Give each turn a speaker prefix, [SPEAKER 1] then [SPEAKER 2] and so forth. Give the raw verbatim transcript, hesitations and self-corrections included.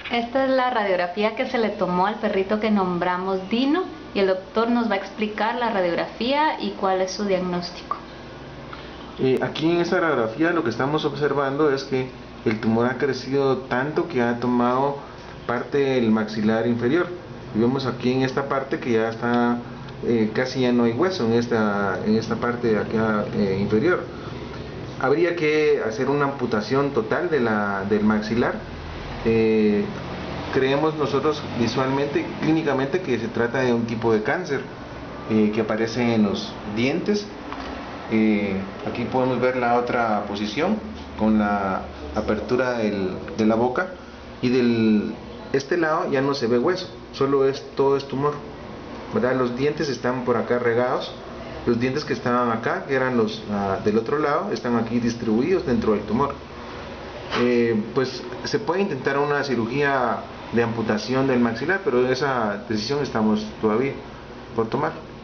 [SPEAKER 1] Esta es la radiografía que se le tomó al perrito que nombramos Dino y el doctor nos va a explicar la radiografía y cuál es su diagnóstico.
[SPEAKER 2] Eh, aquí en esta radiografía lo que estamos observando es que el tumor ha crecido tanto que ha tomado parte del maxilar inferior. Y vemos aquí en esta parte que ya está, eh, casi ya no hay hueso en esta, en esta parte de acá eh, inferior. Habría que hacer una amputación total de la, del maxilar. Eh, creemos nosotros visualmente, clínicamente, que se trata de un tipo de cáncer eh, que aparece en los dientes. Eh, aquí podemos ver la otra posición con la apertura del, de la boca, y del este lado ya no se ve hueso, solo es todo es tumor, ¿verdad? Los dientes están por acá regados, los dientes que estaban acá, que eran los uh, del otro lado, están aquí distribuidos dentro del tumor. Eh, pues se puede intentar una cirugía de amputación del maxilar, pero esa decisión estamos todavía por tomar.